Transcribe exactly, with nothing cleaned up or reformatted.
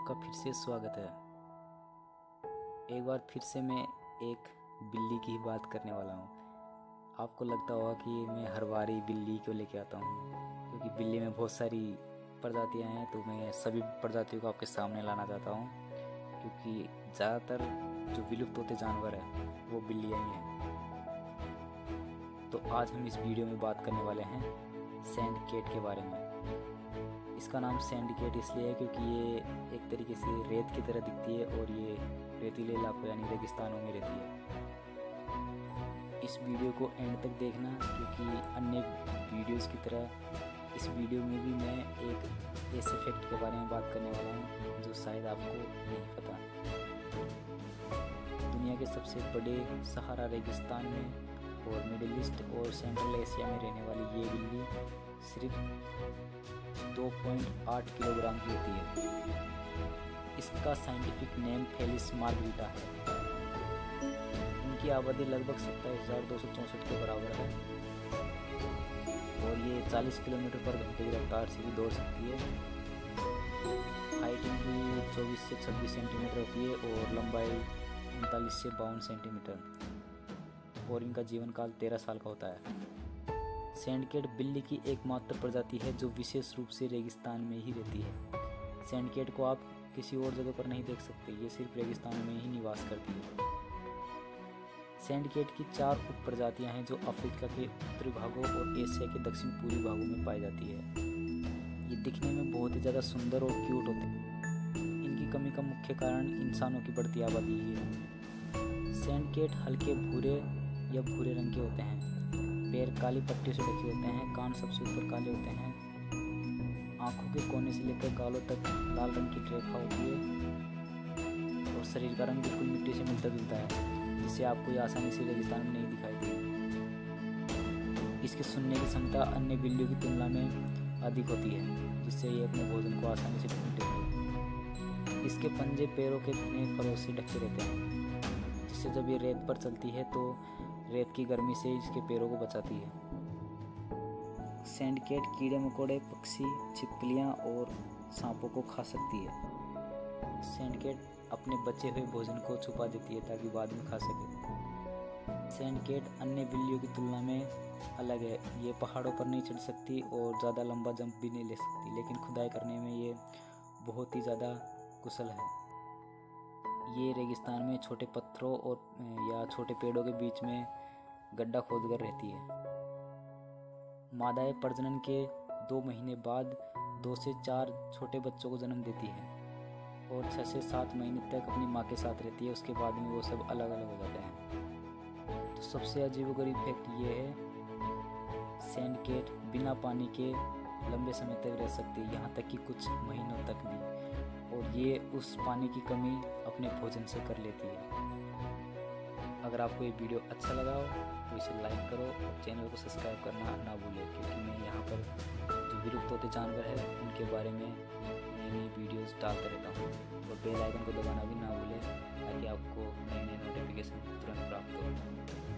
आपका फिर से स्वागत है। एक बार फिर से मैं एक बिल्ली की ही बात करने वाला हूँ। आपको लगता होगा कि मैं हर बार ही बिल्ली क्यों लेके आता हूँ, क्योंकि बिल्ली में बहुत सारी प्रजातियाँ हैं, तो मैं सभी प्रजातियों को आपके सामने लाना चाहता हूँ, क्योंकि ज़्यादातर जो विलुप्त होते जानवर हैं वो बिल्लियाँ ही हैं। तो आज हम इस वीडियो में बात करने वाले हैं सैंड कैट के बारे में। इसका नाम सैंड कैट इसलिए है क्योंकि ये एक तरीके से रेत की तरह दिखती है और ये रेतीले इलाकों यानी रेगिस्तानों में रहती है। इस वीडियो को एंड तक देखना, क्योंकि अन्य वीडियोस की तरह इस वीडियो में भी मैं एक ऐसे फैक्ट के बारे में बात करने वाला हूँ जो शायद आपको नहीं पता। दुनिया के सबसे बड़े सहारा रेगिस्तान में और मिडिल ईस्ट और सेंट्रल एशिया में रहने वाली ये बिल्ली सिर्फ दो पॉइंट आठ किलोग्राम की होती है। इसका साइंटिफिक नेम फेलिस मार्गरिटा है। इनकी आबादी लगभग सत्ताईस हज़ार दो सौ चौंसठ के बराबर है और ये चालीस किलोमीटर पर घंटे की रफ्तार से भी दौड़ सकती है। हाइट इनकी चौबीस से छब्बीस सेंटीमीटर होती है और लंबाई उनतालीस से बावन सेंटीमीटर और इनका जीवन काल तेरह साल का होता है। सैंड कैट बिल्ली की एकमात्र प्रजाति है जो विशेष रूप से रेगिस्तान में ही रहती है। सैंड कैट को आप किसी और जगह पर नहीं देख सकते, ये सिर्फ रेगिस्तान में ही निवास करती है। सैंड कैट की चार उप प्रजातियां हैं जो अफ्रीका के उत्तरी भागों और एशिया के दक्षिण पूर्वी भागों में पाई जाती है। ये दिखने में बहुत ही ज़्यादा सुंदर और क्यूट होते हैं। इनकी कमी का मुख्य कारण इंसानों की बढ़ती आबादी ही है। सैंड कैट हल्के भूरे या भूरे रंग के होते हैं। पैर काली पट्टियों से ढके होते हैं। कान सबसे ऊपर काले होते हैं। आंखों के कोने से लेकर गालों तक लाल रंग की रेखा होती है और शरीर का रंग बिल्कुल मिट्टी से मिलता जुलता है, जिससे आपको ये आसानी से रेगिस्तान में नहीं दिखाई देगी। इसके सुनने की क्षमता अन्य बिल्लियों की तुलना में अधिक होती है, जिससे ये अपने भोजन को आसानी से ढूंढती है। इसके पंजे पैरों के घने फरों से ढके रहते हैं, जिससे जब ये रेत पर चलती है तो रेत की गर्मी से इसके पैरों को बचाती है। सैंड कैट कीड़े मकोड़े, पक्षी, छिपकलियां और सांपों को खा सकती है। सैंड कैट अपने बचे हुए भोजन को छुपा देती है ताकि बाद में खा सके। सैंड कैट अन्य बिल्लियों की तुलना में अलग है। ये पहाड़ों पर नहीं चढ़ सकती और ज़्यादा लंबा जंप भी नहीं ले सकती, लेकिन खुदाई करने में ये बहुत ही ज़्यादा कुशल है। ये रेगिस्तान में छोटे पत्थरों और या छोटे पेड़ों के बीच में गड्ढा खोदकर रहती है। मादाएं प्रजनन के दो महीने बाद दो से चार छोटे बच्चों को जन्म देती है और छः से सात महीने तक अपनी माँ के साथ रहती है। उसके बाद में वो सब अलग अलग हो जाते हैं। तो सबसे अजीबोगरीब फैक्ट ये है, सैंड कैट बिना पानी के लंबे समय तक रह सकती है, यहाँ तक कि कुछ महीनों तक भी, और ये उस पानी की कमी अपने भोजन से कर लेती है। अगर आपको ये वीडियो अच्छा लगा हो तो इसे लाइक करो और चैनल को सब्सक्राइब करना ना भूलें, क्योंकि मैं यहाँ पर जो विलुप्त होते जानवर हैं उनके बारे में नई नई वीडियोस डालता रहता हूँ। और बेल आइकन को दबाना भी ना भूलें ताकि आपको नए नए नोटिफिकेशन तुरंत प्राप्त हो।